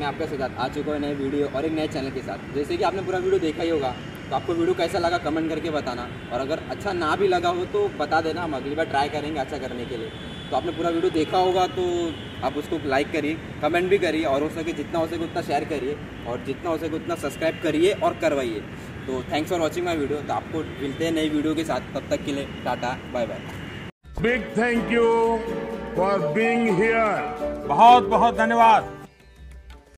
मैं आपके साथ आ चुका हूँ नए वीडियो और एक नए चैनल के साथ। जैसे कि आपने पूरा वीडियो देखा ही होगा, तो आपको वीडियो कैसा लगा कमेंट करके बताना, और अगर अच्छा ना भी लगा हो तो बता देना, हम अगली बार ट्राई करेंगे अच्छा करने के लिए। तो आपने पूरा वीडियो देखा होगा तो आप उसको लाइक करिए, कमेंट भी करिए, और हो सके जितना हो सके उतना शेयर करिए, और जितना हो सके उतना सब्सक्राइब करिए और करवाइए। तो thanks for watching my video. तो आपको मिलते हैं नई वीडियो के साथ, तब तक के लिए tata bye bye. Big thank you for being here. बहुत बहुत धन्यवाद।